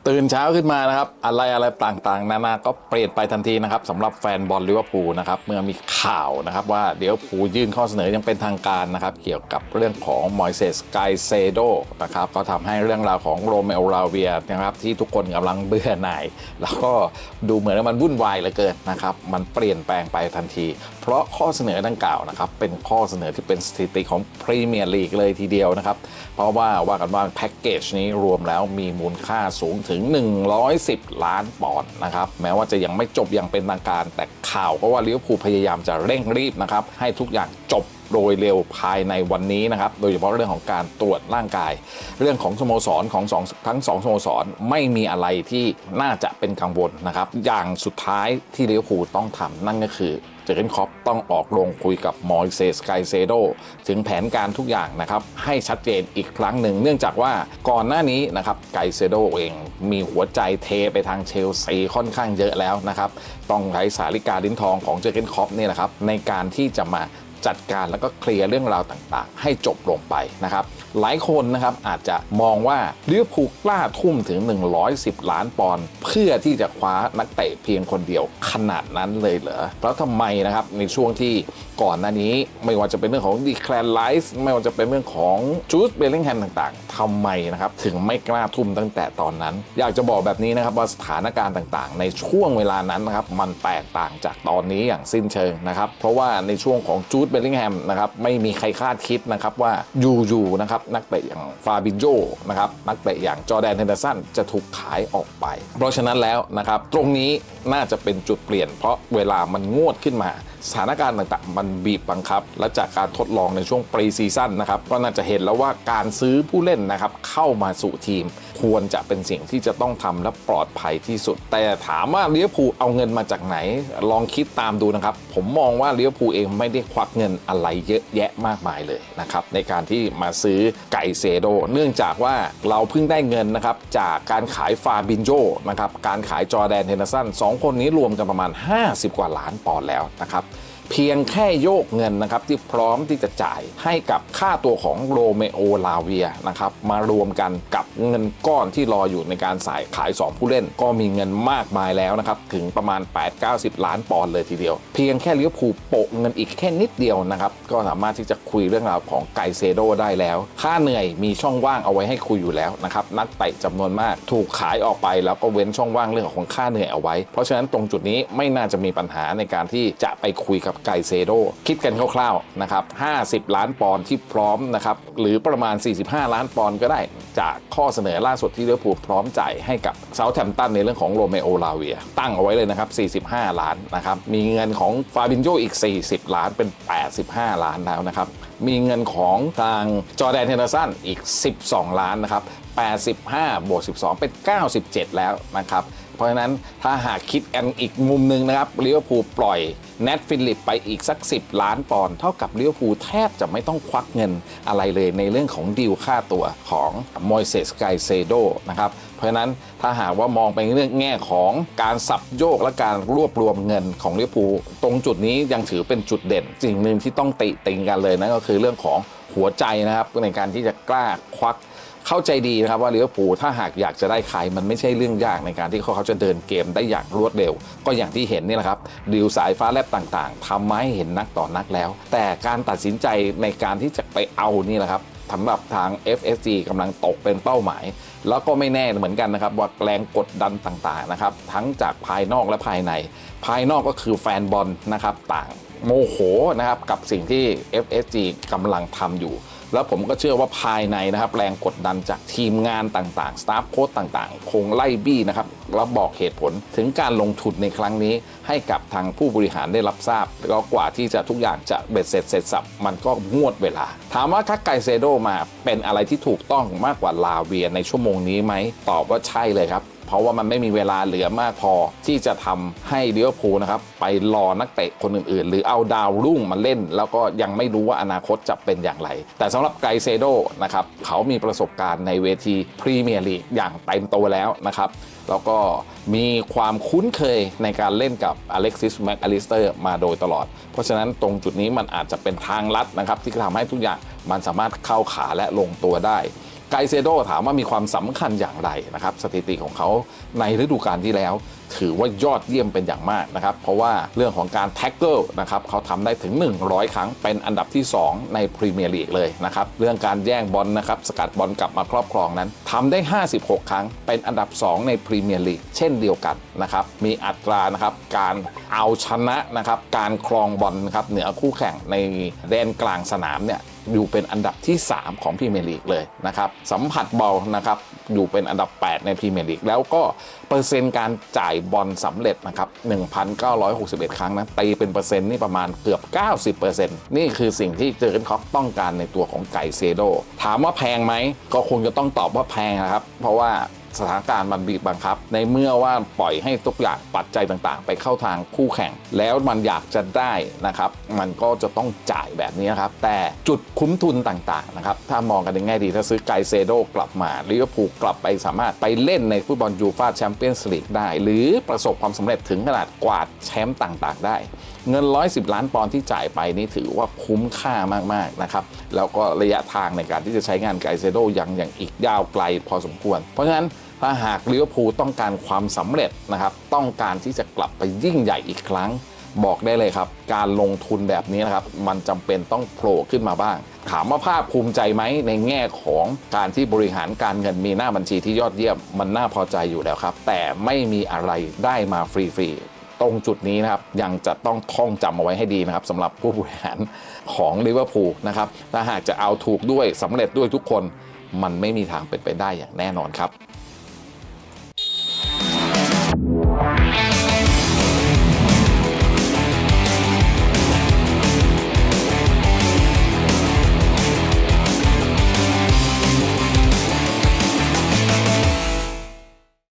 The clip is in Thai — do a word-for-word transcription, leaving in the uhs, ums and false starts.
ตื่นเช้าขึ้นมานะครับอะไรอะไรต่างๆนานาก็เปลี่ยนไปทันทีนะครับสำหรับแฟนบอลลิเวอร์พูลนะครับเมื่อมีข่าวนะครับว่าเดี๋ยวพูลยื่นข้อเสนอยังเป็นทางการนะครับเกี่ยวกับเรื่องของมอยเซสไกเซโดนะครับก็ทำให้เรื่องราวของโรเมโอลาเวียนะครับที่ทุกคนกำลังเบื่อหน่ายแล้วก็ดูเหมือนว่ามันวุ่นวายเหลือเกินนะครับมันเปลี่ยนแปลงไปทันทีเพราะข้อเสนอดังกล่าวนะครับเป็นข้อเสนอที่เป็นสถิติของพรีเมียร์ลีกเลยทีเดียวนะครับเพราะว่าว่ากันว่าแพ็กเกจนี้รวมแล้วมีมูลค่าสูงถึงหนึ่งร้อยสิบล้านปอนด์นะครับแม้ว่าจะยังไม่จบอย่างเป็นทางการแต่ข่าวก็ว่าลิเวอร์พูลพยายามจะเร่งรีบนะครับให้ทุกอย่างจบโดยเร็วภายในวันนี้นะครับโดยเฉพาะเรื่องของการตรวจร่างกายเรื่องของสโมสรของสองทั้งสองสโมสรไม่มีอะไรที่น่าจะเป็นกังวลนะครับอย่างสุดท้ายที่ลิเวอร์พูลต้องทำนั่นก็คือเจอร์เกนคล็อปต้องออกลงคุยกับมอยเซสไกเซโดถึงแผนการทุกอย่างนะครับให้ชัดเจนอีกครั้งหนึ่งเนื่องจากว่าก่อนหน้านี้นะครับไกเซโดเองมีหัวใจเทไปทางเชลซีค่อนข้างเยอะแล้วนะครับต้องใช้สาลิกาลิ้นทองของเจอร์เกนคล็อปนี่แหละครับในการที่จะมาจัดการแล้วก็เคลียร์เรื่องราวต่างๆให้จบลงไปนะครับหลายคนนะครับอาจจะมองว่าลิเวอร์พูลกล้าทุ่มถึงหนึ่งร้อยสิบล้านปอนด์เพื่อที่จะคว้านักเตะเพียงคนเดียวขนาดนั้นเลยเหรอเพราะทำไมนะครับในช่วงที่ก่อนหน้านี้ไม่ว่าจะเป็นเรื่องของดีแคลนไลซ์ไม่ว่าจะเป็นเรื่องของจูดเบลลิงแฮมต่างๆทำไมนะครับถึงไม่กล้าทุ่มตั้งแต่ตอนนั้นอยากจะบอกแบบนี้นะครับว่าสถานการณ์ต่างๆในช่วงเวลานั้นนะครับมันแตกต่างจากตอนนี้อย่างสิ้นเชิงนะครับเพราะว่าในช่วงของจูดเบลลิงแฮมนะครับไม่มีใครคาดคิดนะครับว่าอยู่ๆนะครับนักเตะอย่างฟาบินโญนะครับนักเตะอย่างจอร์แดนเฮนเดอร์สันจะถูกขายออกไปเพราะฉะนั้นแล้วนะครับตรงนี้น่าจะเป็นจุดเปลี่ยนเพราะเวลามันงวดขึ้นมาสถานการณ์ต่างๆมันบีบบังคับและจากการทดลองในช่วงปรีซีซั่นนะครับก็น่าจะเห็นแล้วว่าการซื้อผู้เล่นนะครับเข้ามาสู่ทีมควรจะเป็นสิ่งที่จะต้องทำและปลอดภัยที่สุดแต่ถามว่าลิเวอร์พูลเอาเงินมาจากไหนลองคิดตามดูนะครับผมมองว่าลิเวอร์พูลเองไม่ได้ควักเงินอะไรเยอะแยะมากมายเลยนะครับในการที่มาซื้อไกเซโดเนื่องจากว่าเราเพิ่งได้เงินนะครับจากการขายฟาบินโญนะครับการขายจอร์แดนเฮนเดอร์สันสองคนนี้รวมกันประมาณห้าสิบกว่าล้านปอนด์แล้วนะครับเพียงแค่โยกเงินนะครับที่พร้อมที่จะจ่ายให้กับค่าตัวของโรเมโอลาเวียนะครับมารวมกันกับเงินก้อนที่รออยู่ในการสายขายสองผู้เล่นก็มีเงินมากมายแล้วนะครับถึงประมาณ แปดถึงเก้าสิบ ล้านปอนด์เลยทีเดียวเพียงแค่ลิเวอร์พูลโปะเงินอีกแค่นิดเดียวนะครับก็สามารถที่จะคุยเรื่องราวของไกเซโดได้แล้วค่าเหนื่อยมีช่องว่างเอาไว้ให้คุยอยู่แล้วนะครับนักเตะจำนวนมากถูกขายออกไปแล้วก็เว้นช่องว่างเรื่องของค่าเหนื่อยเอาไว้เพราะฉะนั้นตรงจุดนี้ไม่น่าจะมีปัญหาในการที่จะไปคุยกับไกเซโดคิดกันคร่าวๆนะครับห้าสิบล้านปอนด์ที่พร้อมนะครับหรือประมาณสี่สิบห้าล้านปอนด์ก็ได้จากข้อเสนอล่าสุดที่ลิเวอร์พูลพร้อมจ่ายให้กับเซาท์แฮมป์ตันในเรื่องของโรเมโอลาเวียตั้งเอาไว้เลยนะครับสี่สิบห้าล้านนะครับมีเงินของฟาบินโญอีกสี่สิบล้านเป็นแปดสิบห้าล้านแล้วนะครับมีเงินของทางจอร์แดนเฮนเดอร์สันอีกสิบสองล้านนะครับแปดสิบห้าบวกสิบสองเป็นเก้าสิบเจ็ดแล้วนะครับเพราะฉะนั้นถ้าหากคิดกันอีกมุมนึงนะครับลิเวอร์พูลปล่อยเนทฟิลิปไปอีกสักสิบล้านปอนด์เท่ากับลิเวอร์พูลแทบจะไม่ต้องควักเงินอะไรเลยในเรื่องของดีลค่าตัวของมอยเซสไกเซโดนะครับเพราะฉะนั้นถ้าหากว่ามองไปเรื่องแง่ของการสับโยกและการรวบรวมเงินของลิเวอร์พูลตรงจุดนี้ยังถือเป็นจุดเด่นสิ่งหนึ่งที่ต้องติติงกันเลยนั่นก็คือเรื่องของหัวใจนะครับในการที่จะกล้าควักเข้าใจดีนะครับว่าลิเวอร์พูลถ้าหากอยากจะได้ใครมันไม่ใช่เรื่องยากในการที่เขาจะเดินเกมได้อย่างรวดเร็วก็อย่างที่เห็นนี่แหละครับดีลสายฟ้าแลบต่างๆทำมาให้เห็นนักต่อนักแล้วแต่การตัดสินใจในการที่จะไปเอานี่แหละครับสำหรับทาง เอฟ เอส จี กำลังตกเป็นเป้าหมายแล้วก็ไม่แน่เหมือนกันนะครับว่าแรงกดดันต่างๆนะครับทั้งจากภายนอกและภายในภายนอกก็คือแฟนบอลนะครับต่างโมโหนะครับกับสิ่งที่ เอฟ เอส จี กำลังทำอยู่แล้วผมก็เชื่อว่าภายในนะครับแรงกดดันจากทีมงานต่างๆสตาฟโค้ชต่างๆคงไล่บี้นะครับแล้วบอกเหตุผลถึงการลงทุนในครั้งนี้ให้กับทางผู้บริหารได้รับทราบแล้วก็กว่าที่จะทุกอย่างจะเบ็ดเสร็จเสร็จสับมันก็งวดเวลาถามว่าถ้าไกเซโดมาเป็นอะไรที่ถูกต้องมากกว่าลาเวียในชั่วโมงนี้ไหมตอบว่าใช่เลยครับเพราะว่ามันไม่มีเวลาเหลือมากพอที่จะทำให้ลิเวอร์พูลนะครับไปรอนักเตะคนอื่นๆหรือเอาดาวรุ่งมาเล่นแล้วก็ยังไม่รู้ว่าอนาคตจะเป็นอย่างไรแต่สำหรับไกเซโดนะครับเขามีประสบการณ์ในเวทีพรีเมียร์ลีกอย่างเต็มตัวแล้วนะครับแล้วก็มีความคุ้นเคยในการเล่นกับอเล็กซิสแม็กอลิสเตอร์มาโดยตลอดเพราะฉะนั้นตรงจุดนี้มันอาจจะเป็นทางลัดนะครับที่ทำให้ทุกอย่างมันสามารถเข้าขาและลงตัวได้ไกเซโดถามว่ามีความสำคัญอย่างไรนะครับสถิติของเขาในฤดูกาลที่แล้วถือว่ายอดเยี่ยมเป็นอย่างมากนะครับเพราะว่าเรื่องของการแท็กเกิลนะครับเขาทำได้ถึงหนึ่งร้อยครั้งเป็นอันดับที่สองในพรีเมียร์ลีกเลยนะครับเรื่องการแย่งบอลนะครับสกัดบอลกลับมาครอบครองนั้นทำได้ห้าสิบหกครั้งเป็นอันดับสองในพรีเมียร์ลีกเช่นเดียวกันนะครับมีอัตรานะครับการเอาชนะนะครับการครองบอลนะครับเหนือคู่แข่งในแดนกลางสนามเนี่ยอยู่เป็นอันดับที่สามของพรีเมียร์ลีกเลยนะครับสัมผัสบอลนะครับอยู่เป็นอันดับแปดในพรีเมียร์ลีกแล้วก็เปอร์เซ็นต์การจ่ายบอลสำเร็จนะครับ หนึ่งพันเก้าร้อยหกสิบเอ็ด ครั้งนะตีเป็นเปอร์เซ็นต์นี่ประมาณเกือบ เก้าสิบเปอร์เซ็นต์ นี่คือสิ่งที่เจอร์เกนคล็อปต้องการในตัวของไกเซโดถามว่าแพงไหมก็คงจะต้องตอบว่าแพงนะครับเพราะว่าสถานการณ์มันบีบบังคับในเมื่อว่าปล่อยให้ทุกอย่างปัจจัยต่างๆไปเข้าทางคู่แข่งแล้วมันอยากจะได้นะครับมันก็จะต้องจ่ายแบบนี้นะครับแต่จุดคุ้มทุนต่างๆนะครับถ้ามองกันในแง่ดีถ้าซื้อไกเซโดกลับมาลิเวอร์พูลกลับไปสามารถไปเล่นในฟุตบอลยูฟ่าแชมเปี้ยนส์ลีกได้หรือประสบความสำเร็จถึงขนาดกวาดแชมป์ต่างๆได้เงินหนึ่งร้อยสิบล้านปอนด์ที่จ่ายไปนี่ถือว่าคุ้มค่ามากๆนะครับแล้วก็ระยะทางในการที่จะใช้งานไกเซโดยังยังอีกยาวไกลพอสมควรเพราะฉะนั้นถ้าหากลิเวอร์พูลต้องการความสำเร็จนะครับต้องการที่จะกลับไปยิ่งใหญ่อีกครั้งบอกได้เลยครับการลงทุนแบบนี้นะครับมันจำเป็นต้องโผล่ขึ้นมาบ้างถามว่าภาคภูมิใจไหมในแง่ของการที่บริหารการเงินมีหน้าบัญชีที่ยอดเยี่ยมมันน่าพอใจอยู่แล้วครับแต่ไม่มีอะไรได้มาฟรีๆตรงจุดนี้นะครับยังจะต้องท่องจำเอาไว้ให้ดีนะครับสำหรับผู้บริหารของลิเวอร์พูลนะครับถ้าหากจะเอาถูกด้วยสำเร็จด้วยทุกคนมันไม่มีทางเป็นไปได้อย่างแน่นอนครับ